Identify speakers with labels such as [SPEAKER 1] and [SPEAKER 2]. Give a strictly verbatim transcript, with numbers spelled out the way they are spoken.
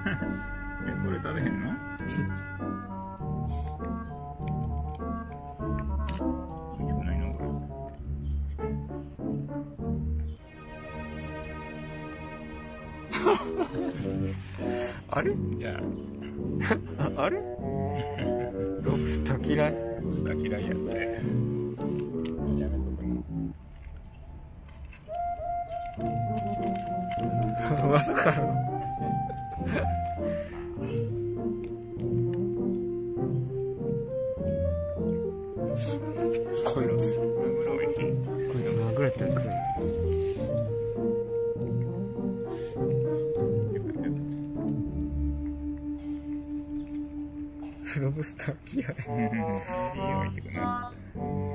[SPEAKER 1] え、これ食べへんの？美味しくないのこれ。
[SPEAKER 2] あれ
[SPEAKER 1] じゃ
[SPEAKER 2] あ、あれロブスター嫌い？
[SPEAKER 1] ロブスター嫌いやって。やめとくの。
[SPEAKER 2] まさかのこいつ
[SPEAKER 1] マグロ美味しい。
[SPEAKER 2] こいつマグロやったら食う。ロブスター嫌い。
[SPEAKER 1] いいよ、美味しくない。